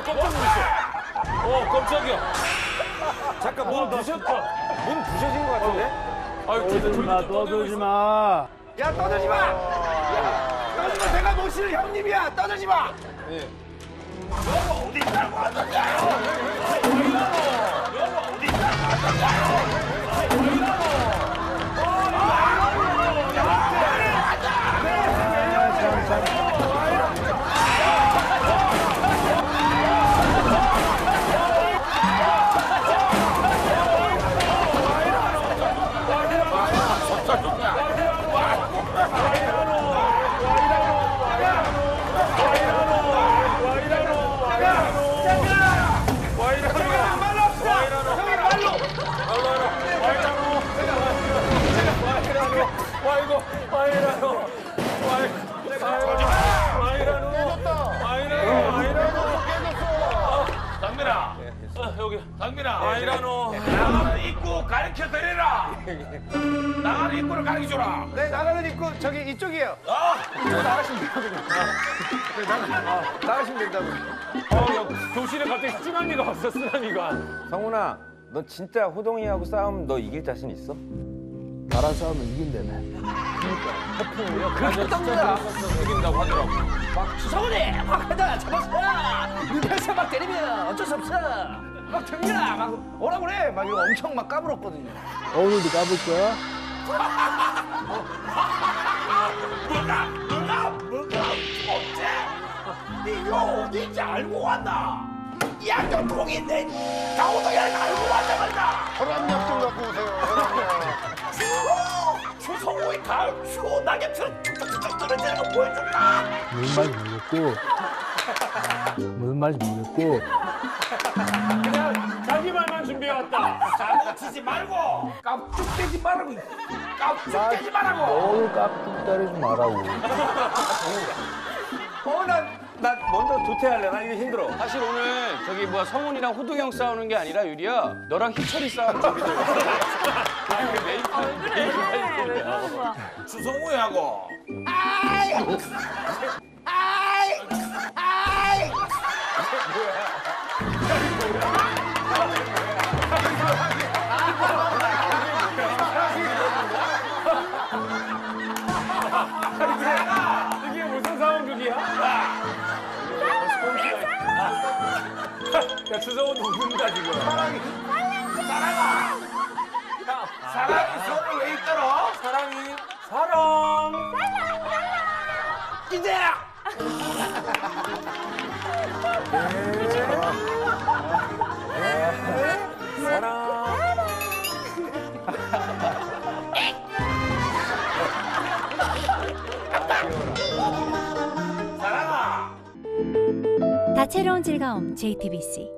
깜짝 놀랐어. 깜짝이야. 잠깐 문 부셔진 것 같은데? 떠들지 마, 떠들지 마. 야, 떠들지 마! 야, 떠들지 마! 내가 모시는 형님이야! 떠들지 마! 네. 여보, 어디 있다고 하던가요? 여보, 어디 있다고 하던가요? 당민아, 와이라노. 나가는 입구 가르쳐 드리라. 나가는 입구를 가르쳐 줘라. 네, 나가는 입구 저기 이쪽이에요. 나가시면 된다고요. 네, 나가시면 된다고요. 교실에 갑자기 쓰나미가 왔어, 쓰나미가. 성훈아, 너 진짜 호동이하고 싸우면 너 이길 자신 있어? 나랑 싸우면 이긴다며. 그렇게 진짜 이긴다고 하더라고. 성훈이 막 하다 잡았어. 눈에서 막 때리면 어쩔 수 없어. 막 정민아 막 오라 그래. 막 이거 엄청 막 까불었거든요. 오늘도 까불 거야? 뭐가 어째? 니가 어딘지 알고 왔나? 이 안경 통인데 강호동이랑 알고 왔다 말다. 혈압약 좀 갖고 오세요. 혈압약. 추성호의 가을 추워 낙엽처럼 툭툭툭 떨어지는 거 보여줄까? 무슨 말인지 모르겠고. 무슨 말인지 모르겠고. 그냥 자기 말만 준비해왔다. 장난치지 말고 깝죽대지 말라고. 깝죽대지 말라고. 너를 깍둑 때리지 말라고. 나 먼저 도태할래. 나 이거 힘들어. 사실 오늘 저기 뭐야 성훈이랑 호동이 형 싸우는 게 아니라 유리야 너랑 희철이 싸우는 준비돼. 추성호하고 이게 무슨 상황극이야? 야, 주성훈 웃는다, 지금. 사랑이 손을 왜 있더러? 사랑. 이제야. 다채로운 즐거움 JTBC